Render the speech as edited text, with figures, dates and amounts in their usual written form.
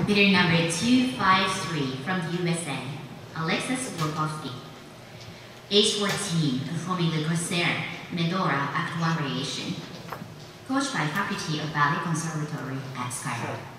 Computer number 253 from the USA, Alexis Warkowski. Age 14, performing the Corsair Medora Act 1 variation. Coached by faculty of Ballet Conservatory at Skylar.